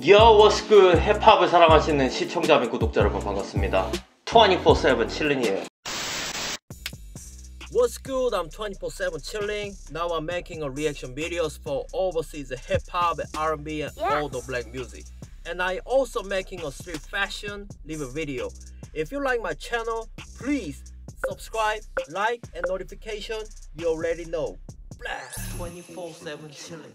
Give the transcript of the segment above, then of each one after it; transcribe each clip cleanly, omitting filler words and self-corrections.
Yo, what's good? 힙합을 사랑하시는 시청자 및 구독자 여러분 반갑습니다. 24/7 chilling이에요. What's good? I'm 24/7 chilling. Now I'm making a reaction videos for overseas hip-hop, R&B and all the black music. And I also making a street fashion review video. If you like my channel, please subscribe, like and notification. You already know. 24/7 chilling.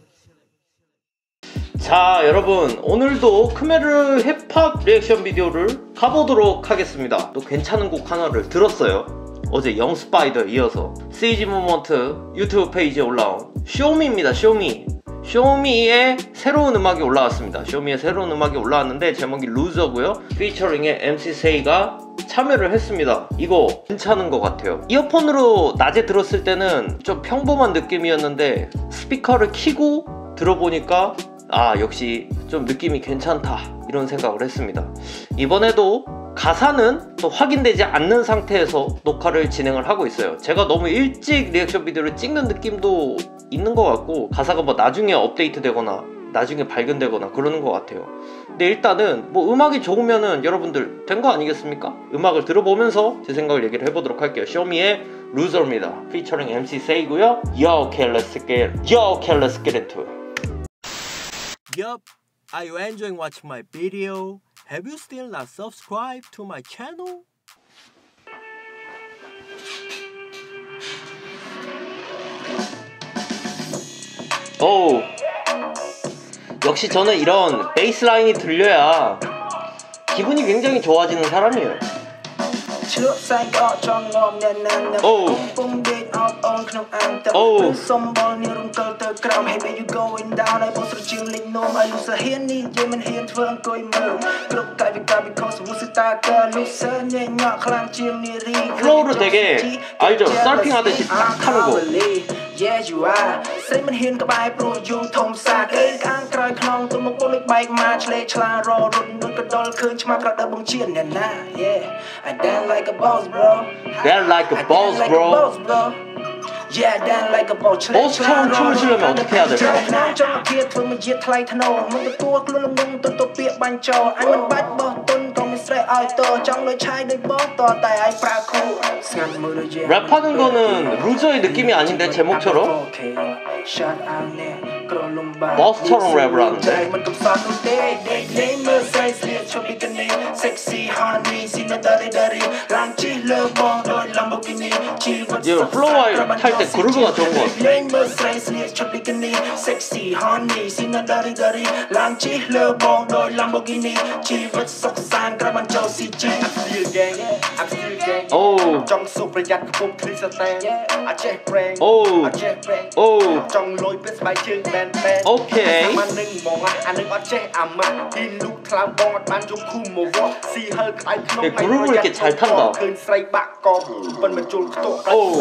자, 여러분 오늘도 크메르 힙합 리액션 비디오를 가보도록 하겠습니다. 또 괜찮은 곡 하나를 들었어요. 어제 영스파이더 이어서 CG 모먼트 유튜브 페이지에 올라온 쇼미입니다. 쇼미의 새로운 음악이 올라왔습니다. 쇼미의 새로운 음악이 올라왔는데 제목이 루저고요. 피처링에 MC 세이가 참여를 했습니다. 이거 괜찮은 것 같아요. 이어폰으로 낮에 들었을 때는 좀 평범한 느낌이었는데 스피커를 켜고 들어보니까 역시 좀 느낌이 괜찮다 이런 생각을 했습니다. 이번에도 가사는 또 확인되지 않는 상태에서 녹화를 진행을 하고 있어요. 제가 너무 일찍 리액션 비디오를 찍는 느낌도 있는 것 같고 가사가 뭐 나중에 업데이트 되거나 나중에 발견되거나 그러는 것 같아요. 근데 일단은 뭐 음악이 좋으면은 여러분들 된 거 아니겠습니까? 음악을 들어보면서 제 생각을 얘기를 해보도록 할게요. 쇼미의 루저입니다. 피처링 MC 세이고요. Yo, okay, let's get into it. Yup, are you enjoying watching my video? Have you still not subscribed to my channel? 오, 역시 저는 이런 베이스라인이 들려야 기분이 굉장히 좋아지는 사람이에요. 플로우를 되게 알죠? 서핑 하듯이 딱 타는 거. Yeah, you are. Say mình hiền cả bài pro you thông xa cái ăn cày khong tôi một con lịch bike mà chơi chla ro run đôi cái đôi khơi chma cả đôi bông chiên nè na. Yeah, I dance like a boss bro. Dance like a boss bro. Yeah, dance like a boss. 보스처럼 춤을 추려면 어떻게 해야 될까? trong kia thường mình giết thay thằng nào mình cái tua luôn luôn tôi bịa bánh trò anh mình bắt boss tôn còn mình sẽ auto trong lời trai đời boss to tại anh pra cool. 랩하는 거는 루저의 느낌이 아닌데 제목처럼 버스처럼 랩을 하는데 이거 플로우 탈 때 그루브가 좋은 것 같아. 오. 오케이. 그루브를 이렇게 잘 탄다. 오.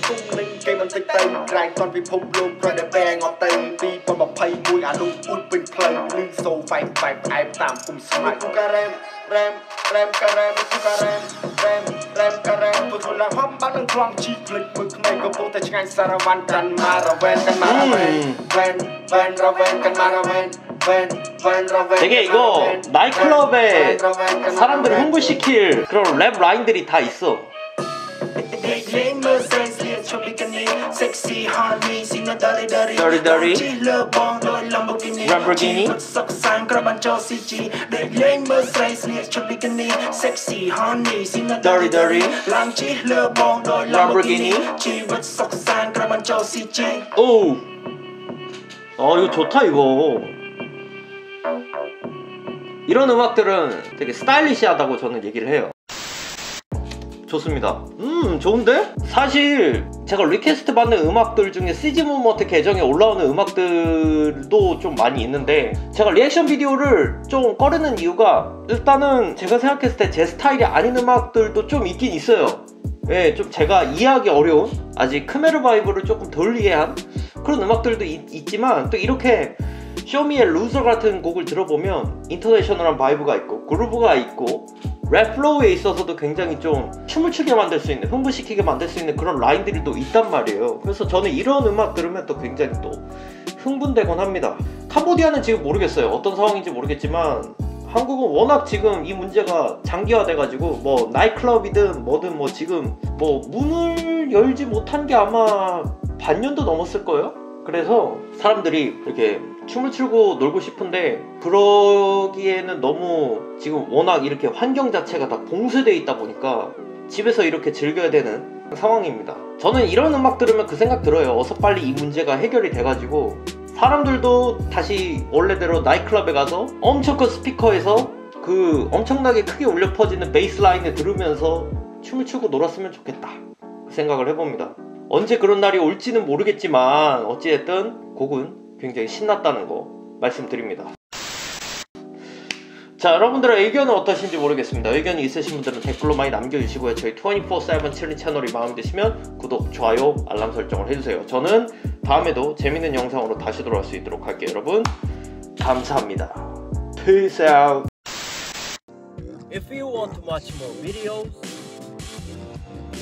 되게 이거 나이클럽에 사람들을 흥분시킬 그런 랩 라인들이 다 있어. Dirty Dirty Lamborghini Dirty Dirty Lamborghini. 오, 이거 좋다. 이거 이런 음악들은 되게 스타일리시하다고 저는 얘기를 해요. 좋습니다. 좋은데? 사실 제가 리퀘스트 받는 음악들 중에 CG 모먼트 계정에 올라오는 음악들도 좀 많이 있는데 제가 리액션 비디오를 좀 꺼내는 이유가 일단은 제가 생각했을 때 제 스타일이 아닌 음악들도 좀 있긴 있어요. 예, 좀 제가 이해하기 어려운 아직 크메르 바이브를 조금 덜 이해한 그런 음악들도 있지만 또 이렇게 쇼미의 루저 같은 곡을 들어보면 인터내셔널한 바이브가 있고 그루브가 있고 랩 플로우에 있어서도 굉장히 좀 춤을 추게 만들 수 있는, 흥분시키게 만들 수 있는 그런 라인들이 또 있단 말이에요. 그래서 저는 이런 음악 들으면 또 굉장히 또 흥분되곤 합니다. 캄보디아는 지금 모르겠어요. 어떤 상황인지 모르겠지만 한국은 워낙 지금 이 문제가 장기화돼가지고 뭐 나이트클럽이든 뭐든 뭐 지금 뭐 문을 열지 못한 게 아마 반년도 넘었을 거예요. 그래서 사람들이 이렇게 춤을 추고 놀고 싶은데 그러기에는 너무 지금 워낙 이렇게 환경 자체가 다 봉쇄되어 있다 보니까 집에서 이렇게 즐겨야 되는 상황입니다. 저는 이런 음악 들으면 그 생각 들어요. 어서 빨리 이 문제가 해결이 돼가지고 사람들도 다시 원래대로 나이트클럽에 가서 엄청 큰 스피커에서 그 엄청나게 크게 울려 퍼지는 베이스 라인을 들으면서 춤을 추고 놀았으면 좋겠다 그 생각을 해봅니다. 언제 그런 날이 올지는 모르겠지만 어찌됐든 곡은 굉장히 신났다는 거 말씀드립니다. 자, 여러분들의 의견은 어떠신지 모르겠습니다. 의견이 있으신 분들은 댓글로 많이 남겨주시고요. 저희 24/7 칠리 채널이 마음에 드시면 구독, 좋아요, 알람 설정을 해주세요. 저는 다음에도 재밌는 영상으로 다시 돌아올 수 있도록 할게요. 여러분 감사합니다. Peace out. If you want to watch more videos,